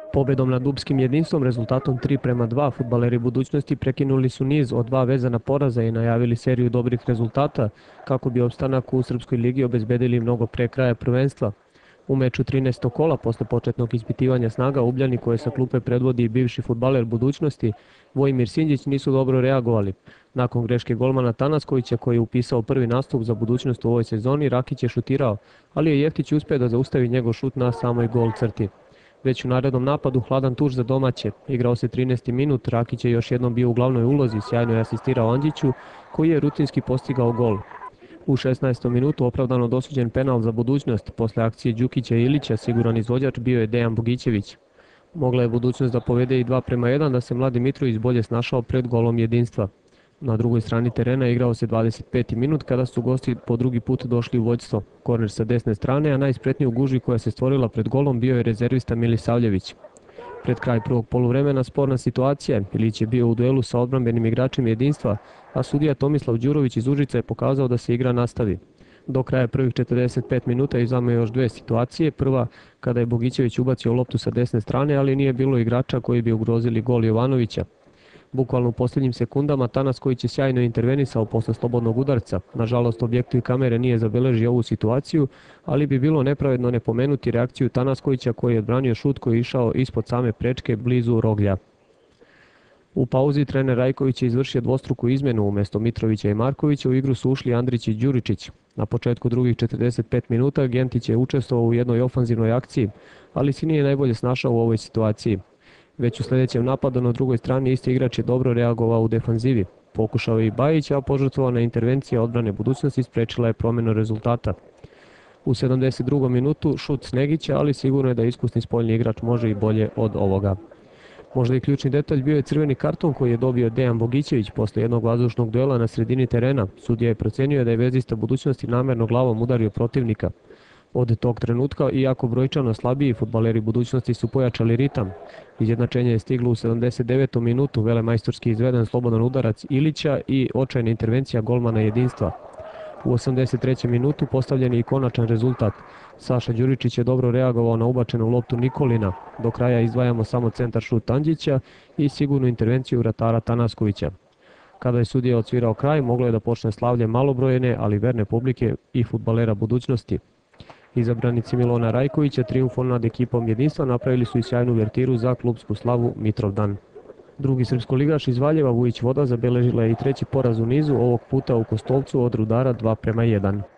Pobedom nad Dubskim jedinstvom rezultatom 3:2 fudbaleri budućnosti prekinuli su niz od 2 vezana poraza i najavili seriju dobrih rezultata kako bi opstanak u Srpskoj ligi obezbedili mnogo pre kraja prvenstva. U meču 13. kola posle početnog ispitivanja snaga Ugljani koje sa klupe predvodi i bivši fudbaler budućnosti Vojimir Sinđić nisu dobro reagovali. Nakon greške golmana Tanaskovića koji je upisao prvi nastup za budućnost u ovoj sezoni, Rakić je šutirao, ali je Jeftić uspeo da zaustavi njegov šut na samoj gol crti. Već u narednom napadu hladan tuš za domaće. Igrao se 13. minut, Rakić je još jednom bio u glavnoj ulozi, sjajno je asistirao Andžiću koji je rutinski postigao gol. U 16. minutu opravdano dosuđen penal za budućnost. Posle akcije Đukića i Ilića siguran izvođač bio je Dejan Bogićević. Mogla je budućnost da povede i 2:1 da se Mladi Mitrović bolje snašao pred golom jedinstva. Na drugoj strani terena igrao se 25. minut kada su gosti po drugi put došli u vođstvo. Korner sa desne strane, a najspretniji u gužvi koja se stvorila pred golom bio je rezervista Milisavljević. Pred kraj prvog poluvremena sporna situacija. Ilić je bio u duelu sa odbrambenim igračem jedinstva, a sudija Tomislav Đurović iz Užica je pokazao da se igra nastavi. Do kraja prvih 45 minuta izvamo još dve situacije. Prva kada je Bogićević ubacio loptu sa desne strane, ali nije bilo igrača koji bi ugrozili gol Jovanovića. Bukvalno u posljednjim sekundama Tanasković je sjajno intervenisao posle slobodnog udarca. Nažalost, objektiv kamere nije zabeležio ovu situaciju, ali bi bilo nepravedno ne pomenuti reakciju Tanaskovića koji je odbranio šut koji je išao ispod same prečke blizu roglja. U pauzi trener Rajković je izvršio dvostruku izmenu. Umesto Mitrovića i Markovića u igru su ušli Andrić i Đuričić. Na početku drugih 45 minuta Gentić je učestvovao u jednoj ofanzivnoj akciji, ali se nije najbolje snašao u ovoj situaciji. Već u sljedećem napadu na drugoj strani isti igrač je dobro reagovao u defanzivi. Pokušao je i Bajić, a požrtvovana intervencija odbrane budućnosti sprečila je promjenu rezultata. U 72. minutu šut Snegića, ali sigurno je da iskusni spoljni igrač može i bolje od ovoga. Možda i ključni detalj bio je crveni karton koji je dobio Dejan Bogićević posle jednog vazdušnog duela na sredini terena. Sudija je procenio da je vezista budućnosti namerno glavom udario protivnika. Od tog trenutka, iako brojčano slabiji, fudbaleri budućnosti su pojačali ritam. Izjednačenje je stiglo u 79. minutu, velemajstorski izveden slobodan udarac Ilića i očajna intervencija golmana jedinstva. U 83. minutu postavljen je i konačan rezultat. Saša Đuričić je dobro reagovao na ubačenu loptu Nikolina. Do kraja izdvajamo samo centar šut Andžića i sigurnu intervenciju vratara Tanaskovića. Kada je sudija odsvirao kraj, moglo je da počne slavlje malobrojene, ali verne publike i fudbalera budućnosti. Izabranici Milona Rajkovića trijumfom nad ekipom jedinstva napravili su i sjajnu uvertiru za klupsku slavu Mitrovdan. Drugi srpskoligaš iz Valjeva Vujić Voda zabeležila je i treći poraz u nizu, ovog puta u Kostolcu od Rudara 2:1.